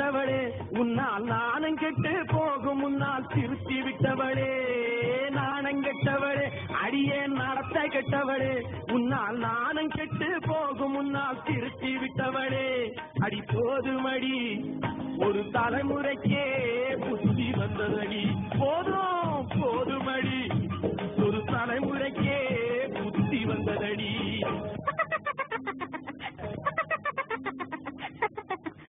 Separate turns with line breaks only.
கெட்டவளே உன்னால் நாணம் கெட்டு போகும் முன்னால் திருத்தி விட்டவளே நாணம் கெட்டவளே அடியே நடத்த கெட்டவளே உன்னால் நாணம் கெட்டு போகும் முன்னால் திருத்தி விட்டவளே அடி போதுமடி ஒரு தலைமுறைக்கே புத்தி வந்ததடி போதும் போதுமடி ஒரு தலைமுறைக்கே புத்தி வந்ததடி